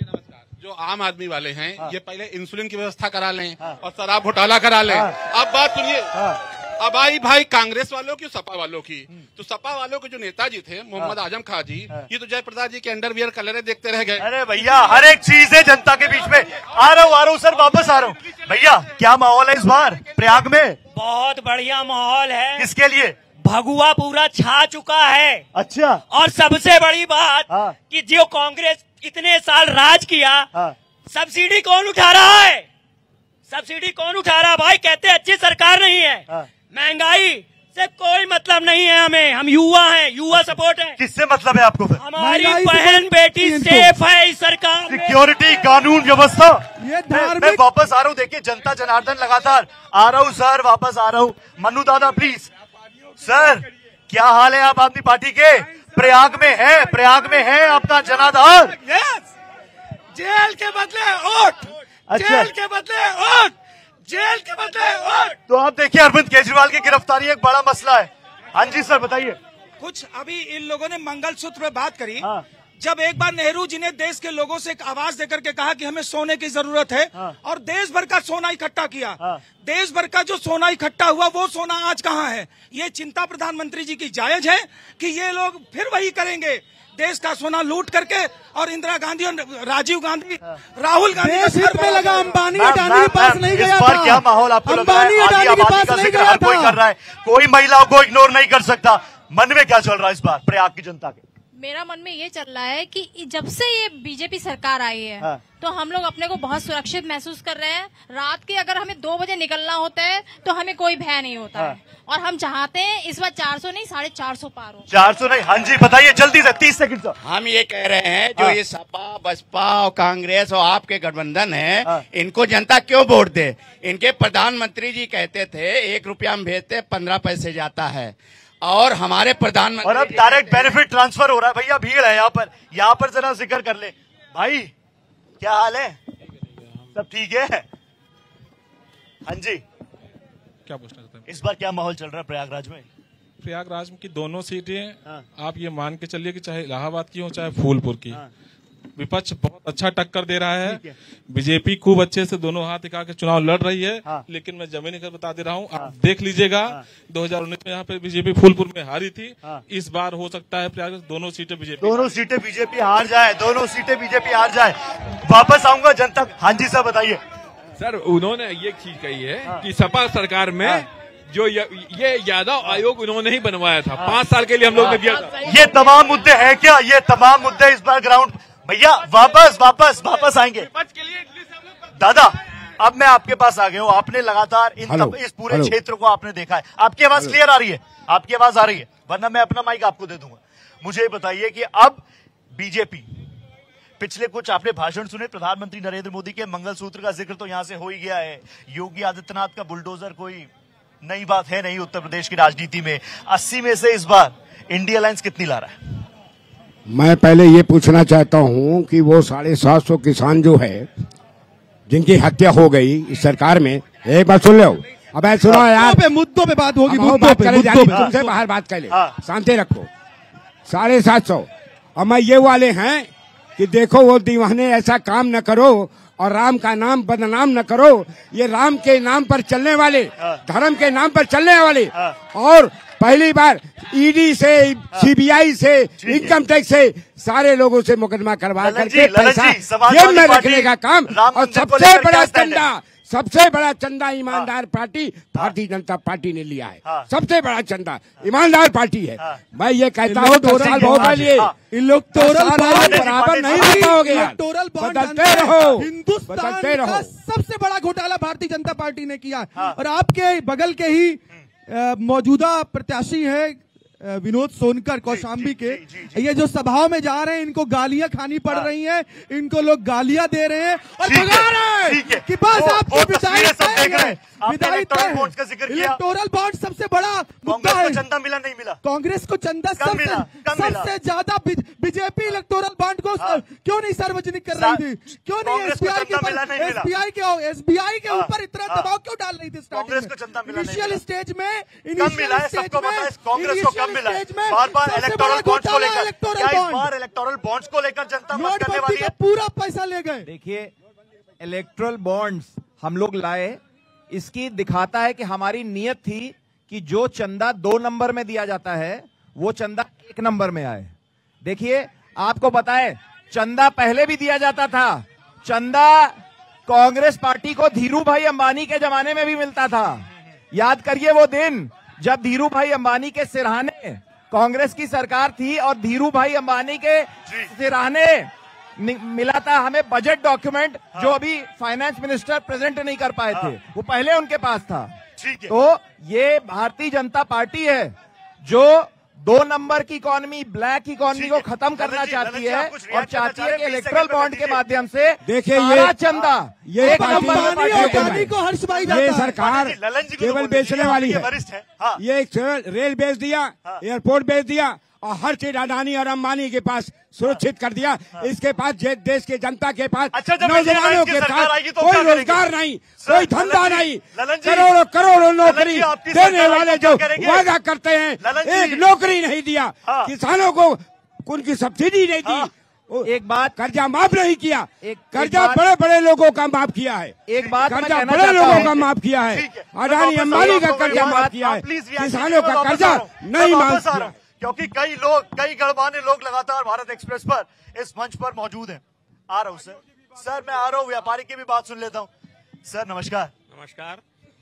जो आम आदमी वाले हैं, हाँ। ये पहले इंसुलिन की व्यवस्था करा लें, हाँ। और शराब घोटाला करा लें। हाँ। अब बात सुनिए, हाँ। अब आई भाई कांग्रेस वालों की, सपा वालों की। तो सपा वालों के जो नेताजी थे मोहम्मद आजम खां जी, ये तो जयप्रदा जी के अंडरवियर कलरे देखते रह गए। अरे भैया, हर एक चीज है जनता के बीच में। आ रहा हूँ आ रहा हूँ सर, वापस आ रहा हूँ। भैया, क्या माहौल है इस बार प्रयाग में? बहुत बढ़िया माहौल है। किसके लिए? भगुआ पूरा छा चुका है। अच्छा। और सबसे बड़ी बात, हाँ। कि जो कांग्रेस इतने साल राज किया, हाँ। सब्सिडी कौन उठा रहा है? सब्सिडी कौन उठा रहा है भाई? कहते अच्छी सरकार नहीं है। हाँ। महंगाई से कोई मतलब नहीं है हमें, हम युवा हैं, युवा सपोर्ट है। किससे मतलब है आपको फिर? हमारी बहन बेटी सेफ है इस सरकार। सिक्योरिटी, कानून व्यवस्था, ये मैं, मैं वापस आ रहा हूँ। देखिए, जनता जनार्दन लगातार आ रहा हूँ सर, वापस आ रहा हूँ। मन्नू दादा प्लीज। सर, क्या हाल है आप आदमी पार्टी के? प्रयाग में है, प्रयाग में है आपका जनाधार। यस, जेल के बदले वोट। अच्छा। जेल के बदले वोट, जेल के बदले वोट। तो आप देखिए, अरविंद केजरीवाल की गिरफ्तारी एक बड़ा मसला है। हाँ जी सर, बताइए। कुछ अभी इन लोगों ने मंगलसूत्र पे बात करी। हाँ। जब एक बार नेहरू जी ने देश के लोगों से एक आवाज देकर के कहा कि हमें सोने की जरूरत है, हाँ। और देश भर का सोना इकट्ठा किया, हाँ। देश भर का जो सोना इकट्ठा हुआ वो सोना आज कहाँ है? ये चिंता प्रधानमंत्री जी की जायज है कि ये लोग फिर वही करेंगे, देश का सोना लूट करके। और इंदिरा गांधी और राजीव गांधी, हाँ। राहुल गांधी देश हित में लगा, अंबानी अडानी के पास नहीं गया था। क्या माहौल आपको लग रहा है? अंबानी अडानी के पास नहीं गया था। कोई कर रहा है, कोई महिलाओं को इग्नोर नहीं कर सकता। मन में क्या चल रहा है इस बार प्रयाग की जनता के? मेरा मन में ये चल रहा है कि जब से ये बीजेपी सरकार आई है हाँ। तो हम लोग अपने को बहुत सुरक्षित महसूस कर रहे हैं। रात के अगर हमें दो बजे निकलना होता है तो हमें कोई भय नहीं होता हाँ। है और हम चाहते हैं इस बार चार सौ नहीं साढ़े चार सौ पार हो। चार सौ नहीं, हाँ जी बताइए जल्दी से, तीस सेकंड से। हम ये कह रहे हैं जो हाँ। ये सपा बसपा और कांग्रेस और आपके गठबंधन है हाँ। इनको जनता क्यों वोट दे? इनके प्रधानमंत्री जी कहते थे एक रुपया में भेजते पंद्रह पैसे जाता है और हमारे प्रधानमंत्री और अब डायरेक्ट बेनिफिट ट्रांसफर हो रहा है। भैया भीड़ है यहाँ पर, यहाँ पर जरा जिक्र कर ले। भाई क्या हाल है? सब ठीक है? हाँ जी क्या पूछना चाहते हैं? इस बार क्या माहौल चल रहा है प्रयागराज में? प्रयागराज की दोनों सीटें हाँ। आप ये मान के चलिए कि चाहे इलाहाबाद की हो चाहे फूलपुर की हाँ। विपक्ष बहुत अच्छा टक्कर दे रहा है, है। बीजेपी खूब अच्छे से दोनों हाथ दिखा के चुनाव लड़ रही है हाँ। लेकिन मैं जमीनी कर बता दे रहा हूँ हाँ। आप देख लीजिएगा हाँ। दो हज़ार उन्नीस में यहाँ पे बीजेपी फूलपुर में हारी थी हाँ। इस बार हो सकता है प्रयागराज दोनों सीटें बीजेपी दोनों सीटें बीजेपी हार जाए दोनों सीटें बीजेपी हार जाए। वापस आऊंगा जनता। हाँ जी सर बताइए। सर उन्होंने ये चीज कही है हाँ। कि सपा सरकार में हाँ। जो ये यादव आयोग उन्होंने ही बनवाया था हाँ। पांच साल के लिए हम लोग ने दिया था। ये तमाम मुद्दे हैं क्या? ये तमाम मुद्दे इस बार ग्राउंड भैया वापस वापस वापस आएंगे। दादा अब मैं आपके पास आ गया हूँ, आपने लगातार इन तब, इस पूरे क्षेत्र को आपने देखा है। आपकी आवाज क्लियर आ रही है? आपकी आवाज आ रही है, वरना मैं अपना माइक आपको दे दूंगा। मुझे ये बताइए कि अब बीजेपी, पिछले कुछ आपने भाषण सुने प्रधानमंत्री नरेंद्र मोदी के, मंगलसूत्र का जिक्र तो यहाँ से हो ही गया है। योगी आदित्यनाथ का बुलडोजर कोई नई बात है नहीं उत्तर प्रदेश की राजनीति में। अस्सी में से इस बार इंडिया अलायंस कितनी ला रहा है? मैं पहले ये पूछना चाहता हूं कि वो साढ़े सात सौ किसान जो है जिनकी हत्या हो गई इस सरकार में, एक बार सुन लो। अब ऐसा सुनो यार, पे मुद्दों पे बात होगी, मुद्दों पे तुमसे बाहर बात कर ले, शांति रखो। साढ़े सात सौ और मैं ये वाले हैं कि देखो वो दीवाने ऐसा काम न करो और राम का नाम बदनाम न करो। ये राम के नाम पर चलने वाले, धर्म के नाम पर चलने वाले, और पहली बार ईडी से, सीबीआई से, इनकम टैक्स से सारे लोगों से मुकदमा करवा करके पैसा जेब में रखने का काम। और सबसे बड़ा चंदा, सबसे बड़ा चंदा ईमानदार पार्टी भारतीय जनता पार्टी ने लिया है। सबसे बड़ा चंदा ईमानदार पार्टी है। मैं ये कहता हूँ दो साल बहुत लिए इलेक्टोरल बॉन्ड बराबर नहीं बताओगे, इलेक्टोरल बॉन्ड बदलते रहो, हिंदुस्तान का सबसे बड़ा घोटाला भारतीय जनता पार्टी ने किया। और आपके बगल के ही मौजूदा प्रत्याशी है विनोद सोनकर कौशाम्बी के, ये जो सभाओं में जा रहे हैं इनको गालियां खानी पड़ रही हैं, इनको लोग गालियां दे रहे हैं और भगा रहे हैं कि बस आपकी विदाई विदाई इलेक्टोरल बॉन्ड सबसे बड़ा मुद्दा है। चंदा मिला नहीं मिला? कांग्रेस को चंदा सबसे ज्यादा बीजेपी इलेक्टोरल बॉन्ड को क्यों नहीं सार्वजनिक कर रही थी? क्यों नहीं एसबीआई के एसबीआई के एसबीआई के ऊपर इतना दबाव क्यों डाल रही थी? इनिशियल स्टेज में इनिशियल स्टेज में मिला है बार बार इलेक्टोरल बॉन्ड्स को लेकर, क्या इस बार इलेक्टोरल बॉन्ड्स को लेकर जनता मत करने वाली है? पूरा पैसा ले गए। देखिए इलेक्टोरल बॉन्ड्स हम लोग लाए, इसकी दिखाता है कि हमारी नियत थी कि जो चंदा दो नंबर में दिया जाता है वो चंदा एक नंबर में आए। देखिए आपको पता है चंदा पहले भी दिया जाता था, चंदा कांग्रेस पार्टी को धीरू भाई अंबानी के जमाने में भी मिलता था। याद करिए वो दिन जब धीरू भाई अंबानी के सिरहाने कांग्रेस की सरकार थी और धीरू भाई अंबानी के सिरहाने मिला था हमें बजट डॉक्यूमेंट हाँ। जो अभी फाइनेंस मिनिस्टर प्रेजेंट नहीं कर पाए थे, वो पहले उनके पास था। तो ये भारतीय जनता पार्टी है जो दो नंबर की इकोनॉमी, ब्लैक इकोनॉमी को खत्म करना चाहती है और चाहती है कि इलेक्ट्रल बॉन्ड के माध्यम से देखिए ये चंदा ये एक नंबर को हर्ष भाई ये सरकार केवल बेचने वाली है। ये रेल बेच दिया, एयरपोर्ट बेच दिया और हर चीज अडानी और अंबानी के पास सुरक्षित कर दिया। इसके पास देश के जनता के पास, नौजवानों के पास कोई रोजगार नहीं, कोई धंधा नहीं, करोड़ों करोड़ों नौकरी देने वाले जो वादा करते हैं एक नौकरी नहीं दिया, किसानों को उनकी सब्सिडी नहीं दी, एक बात कर्जा माफ नहीं किया, एक कर्जा बड़े बड़े लोगों का माफ किया है, एक बात कर्जा बड़े लोगों का माफ किया है, अडानी अंबानी का कर्जा माफ किया है, किसानों का कर्जा नहीं माफ किया। क्योंकि कई लोग, कई गणमान्य लोग लगातार भारत एक्सप्रेस पर इस मंच पर मौजूद हैं। आ रहा हूँ सर, सर मैं आ रहा हूँ, व्यापारी की भी बात सुन लेता हूँ। सर नमस्कार। नमस्कार।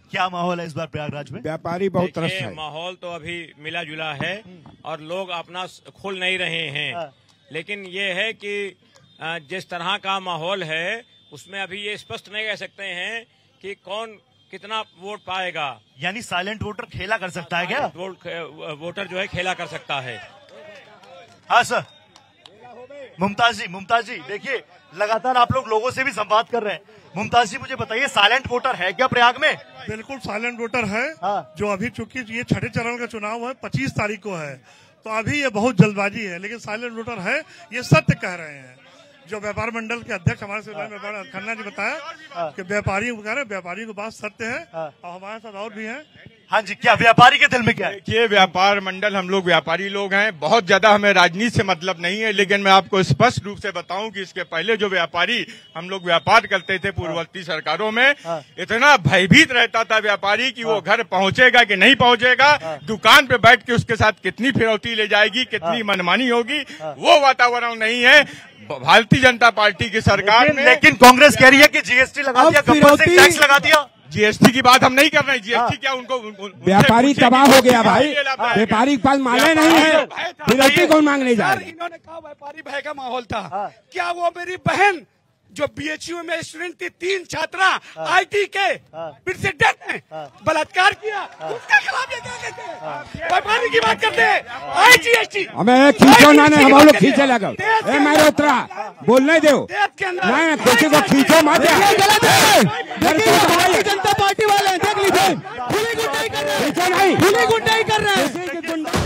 क्या माहौल है इस बार प्रयागराज में? व्यापारी बहुत तरस देखिए, है। माहौल तो अभी मिला जुला है और लोग अपना खुल नहीं रहे हैं, लेकिन ये है कि जिस तरह का माहौल है उसमें अभी ये स्पष्ट नहीं कह सकते हैं कि कौन कितना वोट पाएगा। यानी साइलेंट वोटर खेला कर सकता है क्या? वोट वोटर जो है खेला कर सकता है। हाँ सर। मुमताज जी, मुमताज जी देखिए, लगातार आप लोग लोगों से भी संवाद कर रहे हैं। मुमताज जी मुझे बताइए, साइलेंट वोटर है क्या प्रयाग में? बिल्कुल साइलेंट वोटर है। हाँ। जो अभी चूंकि ये छठे चरण का चुनाव है, पच्चीस तारीख को है, तो अभी ये बहुत जल्दबाजी है, लेकिन साइलेंट वोटर है, ये सत्य कह रहे हैं। जो व्यापार मंडल के अध्यक्ष हमारे से व्यापार खन्ना जी बताया कि व्यापारियों को कह रहे हैं, व्यापारियों की बात सत्य है। और हमारे साथ और भी हैं। हाँ जी, क्या व्यापारी के दिल में क्या है? देखिए, व्यापार मंडल हम लोग व्यापारी लोग हैं, बहुत ज्यादा हमें राजनीति से मतलब नहीं है, लेकिन मैं आपको स्पष्ट रूप से बताऊं कि इसके पहले जो व्यापारी हम लोग व्यापार करते थे पूर्ववर्ती सरकारों में, इतना भयभीत रहता था व्यापारी कि वो घर पहुंचेगा कि नहीं पहुंचेगा, दुकान पे बैठ के उसके साथ कितनी फिरौती ले जाएगी, कितनी मनमानी होगी, वो वातावरण नहीं है भारतीय जनता पार्टी की सरकार में। लेकिन कांग्रेस कह रही है कि जीएसटी लगा दिया, कंपल्सरी टैक्स लगा दिया। जीएसटी की बात हम नहीं कर रहे हैं। जीएसटी क्या उनको उन, उन, व्यापारी तबाह हो गया भाई, व्यापारी के पास माले नहीं है, फिरौती कौन मांगने जा रहा है? इन्होंने कहा व्यापारी भय का माहौल था। क्या वो मेरी बहन जो बीएचयू में स्टूडेंट थी, तीन छात्रा आईटी के फिर से डेथ में बलात्कार किया, उसके खिलाफ ये क्या कहते हैं? व्यापारी की बात करते हैं। आई जीएसटी हमें खींचो ना, हम लोग खींचे लगा मैं उतरा बोलने दो, नहीं किसी को खींचो मत। भारतीय जनता पार्टी वाले देख लीजिए, खुली गुंडाई कर रहे हैं, खुली गुंडाई कर रहे हैं।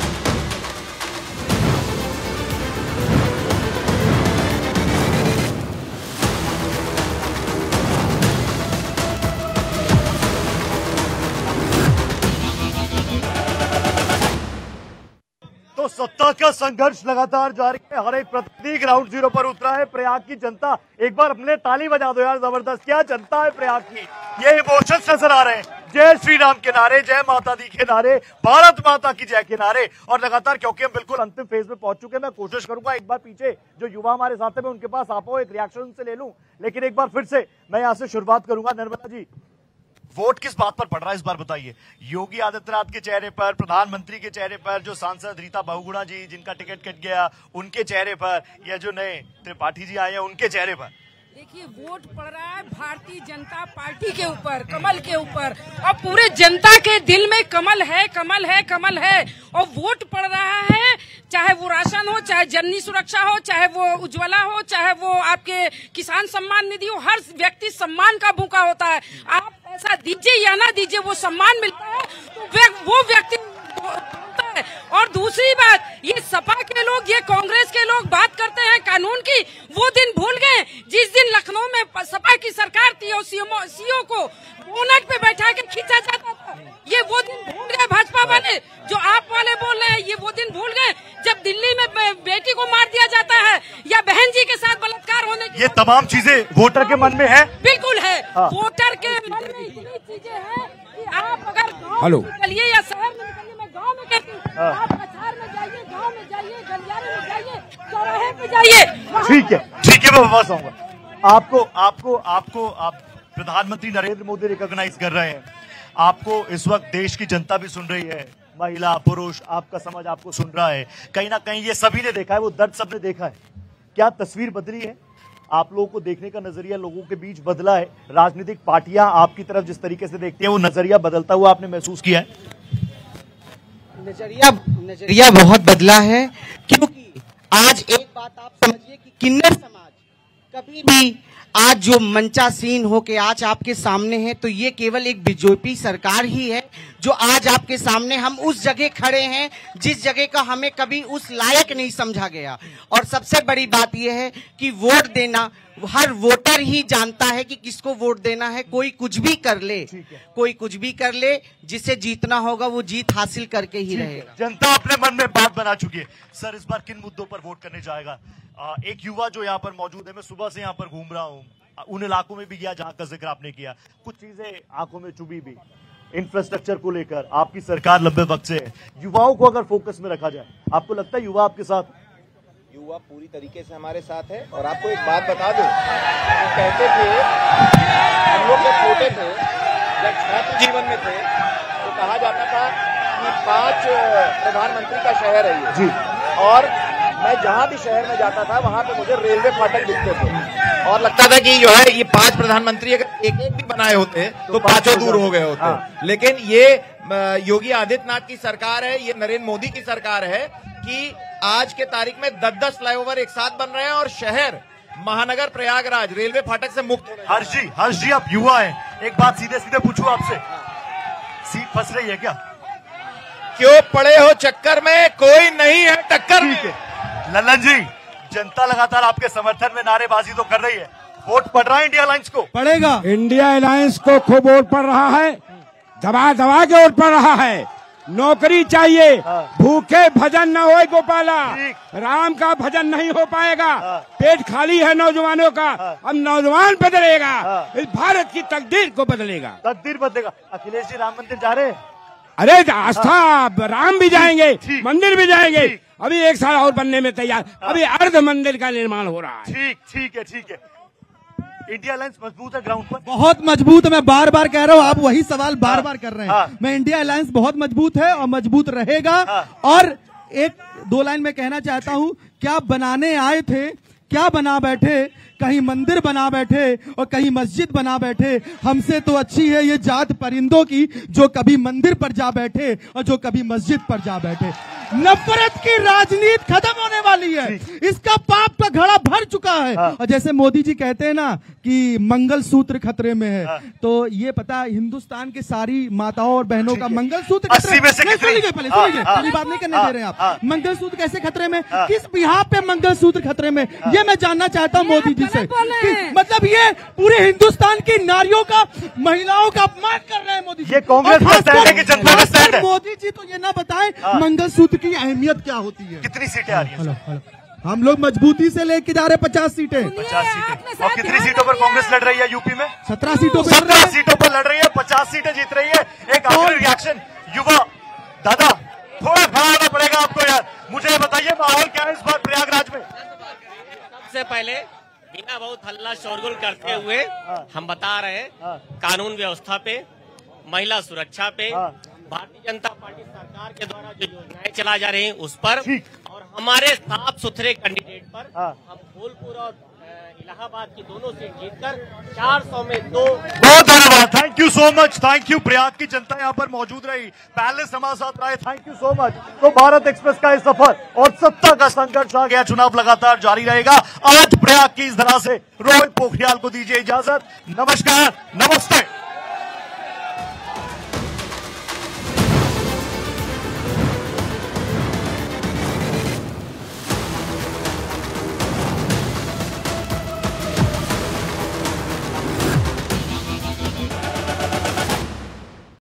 तो सत्ता का संघर्ष लगातार जारी है, हर एक प्रतिनिधि ग्राउंड जीरो पर उतरा है। प्रयाग की जनता, एक बार अपने ताली बजा दो यार, जबरदस्त क्या जनता है प्रयाग की। ये इमोशंस नजर आ रहे हैं, जय श्री राम के नारे, जय माता दी के नारे, भारत माता की जय के नारे। और लगातार, क्योंकि हम बिल्कुल अंतिम फेज में पहुंच चुके हैं, मैं कोशिश करूंगा एक बार पीछे जो युवा हमारे साथ है मैं उनके पास आपो एक रिएक्शन उनसे ले लूं, लेकिन एक बार फिर से मैं यहां से शुरुआत करूंगा। नर्मदा जी, वोट किस बात पर पड़ रहा है इस बार बताइए? योगी आदित्यनाथ के चेहरे पर, प्रधानमंत्री के चेहरे पर, जो सांसद रीता बहुगुणा जी जिनका टिकट कट गया उनके चेहरे पर, या जो नए त्रिपाठी जी आए हैं उनके चेहरे पर? देखिए, वोट पड़ रहा है भारतीय जनता पार्टी के ऊपर, कमल के ऊपर, और पूरे जनता के दिल में कमल है, कमल है, कमल है। और वोट पड़ रहा है, चाहे वो राशन हो, चाहे जननी सुरक्षा हो, चाहे वो उज्ज्वला हो, चाहे वो आपके किसान सम्मान निधि हो, हर व्यक्ति सम्मान का भूखा होता है। आप पैसा दीजिए या ना दीजिए, वो सम्मान मिलता है तो वो व्यक्ति होता है। और दूसरी बात, ये सपा के लोग, ये कांग्रेस के लोग बात करते हैं कानून की, वो दिन भूल गए जिस दिन लखनऊ में सपा की सरकार थी और सीओ को बोनट पे बैठा के खींचा जाता था। ये वो दिन भूल गए भाजपा वाले, जो आप वाले बोल रहे हैं, ये वो दिन भूल गए जब दिल्ली में बेटी को मार दिया जाता है या बहन जी के साथ बलात्कार होने की। ये तमाम चीजें वोटर के मन में है, बिल्कुल है। हाँ। वोटर के मन में इतनी चीजें हैं कि आप अगर गाँव हेलो में निकलिए या शहर में निकलिए, मैं गाँव में कहती हूँ, आप कछार में जाइए, गाँव में जाइए, गलियारे में जाइए, चौराहे पे जाइए। ठीक है, ठीक है, मैं वापस आऊंगा। आपको आपको आपको आप प्रधानमंत्री नरेंद्र मोदी रिकॉग्नाइज कर रहे हैं, आपको इस वक्त देश की जनता भी सुन रही है, महिला पुरुष आपका समाज आपको सुन रहा है, कहीं ना कहीं ये सभी ने देखा है, वो दर्द सबने देखा है। क्या तस्वीर बदली है? आप लोगों को देखने का नजरिया लोगों के बीच बदला है? राजनीतिक पार्टियां आपकी तरफ जिस तरीके से देखती है वो नजरिया बदलता हुआ आपने महसूस किया है? नजरिया नजरिया बहुत बदला है, क्योंकि आज एक बात आप समझिए कि किन्नर समाज कभी भी आज जो मंचासीन हो के आज आपके सामने है, तो ये केवल एक बीजेपी सरकार ही है जो आज आपके सामने, हम उस जगह खड़े हैं जिस जगह का हमें कभी उस लायक नहीं समझा गया। और सबसे बड़ी बात यह है कि वोट देना, हर वोटर ही जानता है कि किसको वोट देना है। कोई कुछ भी कर ले, कोई कुछ भी कर ले, जिसे जीतना होगा वो जीत हासिल करके ही रहेगा। जनता अपने मन में बात बना चुकी है। सर, इस बार किन मुद्दों पर वोट करने जाएगा? आ, एक युवा जो यहाँ पर मौजूद है, मैं सुबह से यहाँ पर घूम रहा हूँ, उन इलाकों में भी गया जहाँ का जिक्र आपने किया, कुछ चीजें आंखों में चुभी भी, इंफ्रास्ट्रक्चर को लेकर आपकी सरकार लंबे वक्त से है। युवाओं को अगर फोकस में रखा जाए, आपको लगता है युवा आपके साथ? युवा पूरी तरीके से हमारे साथ है। और आपको एक बात बता दूं, वो कहते थे, हम लोग जब छोटे थे जब छात्र जीवन में थे तो कहा जाता था कि पांच प्रधानमंत्री का शहर है ये जी, और मैं जहां भी शहर में जाता था वहां पे मुझे रेलवे फाटक दिखते थे और लगता था कि जो है ये पांच प्रधानमंत्री अगर एक एक भी बनाए होते तो पांचों दूर हो गए होते। हाँ। लेकिन ये योगी आदित्यनाथ की सरकार है, ये नरेंद्र मोदी की सरकार है कि आज के तारीख में दस दस फ्लाईओवर एक साथ बन रहे हैं और शहर महानगर प्रयागराज रेलवे फाटक से मुक्त। हर्ष जी, हर्ष जी आप युवा हैं, एक बात सीधे सीधे पूछूं आपसे, सीट फंस रही है क्या? क्यों पड़े हो चक्कर में, कोई नहीं है टक्कर में। लल्लन जी, जनता लगातार आपके समर्थन में नारेबाजी तो कर रही है, वोट पड़ रहा है इंडिया अलायंस को? पड़ेगा। इंडिया अलायंस को खूब वोट पड़ रहा है, दबा दबा के वोट पड़ रहा है। नौकरी चाहिए, भूखे भजन न होए गोपाला, राम का भजन नहीं हो पाएगा। पेट खाली है नौजवानों का, अब नौजवान बदलेगा, इस भारत की तकदीर को बदलेगा। तकदीर बदलेगा। अखिलेश जी राम मंदिर जा रहे हैं? अरे आस्था, राम भी जाएंगे, मंदिर भी जाएंगे, अभी एक साल और बनने में तैयार, अभी अर्ध मंदिर का निर्माण हो रहा है। ठीक ठीक है, ठीक है। इंडिया अलायंस मजबूत है ग्राउंड पर? बहुत मजबूत है, मैं बार बार कह रहा हूँ, आप वही सवाल बार बार कर रहे हैं। हाँ। मैं इंडिया अलायंस बहुत मजबूत है और मजबूत रहेगा। हाँ। और एक दो लाइन में कहना चाहता हूँ, क्या बनाने आए थे, क्या बना बैठे, कहीं मंदिर बना बैठे और कहीं मस्जिद बना बैठे। हमसे तो अच्छी है ये जात परिंदों की जो कभी मंदिर पर जा बैठे और जो कभी मस्जिद पर जा बैठे। नफरत की राजनीति खत्म होने वाली है, इसका पाप का घड़ा भर चुका है। हाँ। और जैसे मोदी जी कहते हैं ना कि मंगलसूत्र खतरे में है। हाँ। तो ये पता हिंदुस्तान की सारी माताओं और बहनों का मंगलसूत्र खतरे में। सुनिए पहले, सुनिए, पूरी बात नहीं करने दे रहे हैं आप। मंगलसूत्र कैसे खतरे में, किस बिहाफ पे मंगलसूत्र खतरे में, ये मैं जानना चाहता हूँ मोदी जी से। मतलब ये पूरे हिंदुस्तान की नारियों का, महिलाओं का अपमान कर रहे हैं मोदी जी। ये कांग्रेस का स्टैंड है कि जनता का स्टैंड है? मोदी जी तो ये ना बताएं मंगलसूत्र की अहमियत क्या होती है। कितनी सीटें आ रही हैं? हम लोग मजबूती से लेके जा रहे पचास सीटें। पचास सीटें। और कितनी सीटों पर कांग्रेस लड़ रही है यूपी में? सत्रह सीटों पर सत्रह सीटों पर लड़ रही है, पचास सीटें जीत रही है। एक आखिरी रिएक्शन युवा दादा, थोड़ा खड़ा होना पड़ेगा आपको यार, मुझे बताइए माहौल क्या है इस बार प्रयागराज में? सबसे पहले बिना बहुत हल्ला शोरगुल करते हुए हम बता रहे हैं कानून व्यवस्था पे, महिला सुरक्षा पे, भारतीय जनता पार्टी सरकार के द्वारा जो योजनाएं चला जा रही हैं उस पर, और हमारे साफ सुथरे कैंडिडेट पर हम फूलपुर और इलाहाबाद की दोनों सीट जीतकर चार सौ में दो। बहुत धन्यवाद, thank you so much, thank you. Prayag की जनता यहाँ पर मौजूद रही, पैलेस हमारे साथ रहे, थैंक यू सो मच। तो भारत एक्सप्रेस का ये सफर और सत्ता का संघर्ष आ गया, चुनाव लगातार जारी रहेगा। आज प्रयाग की इस धरा से रोहित पोखरियाल को दीजिए इजाजत। नमस्कार, नमस्ते।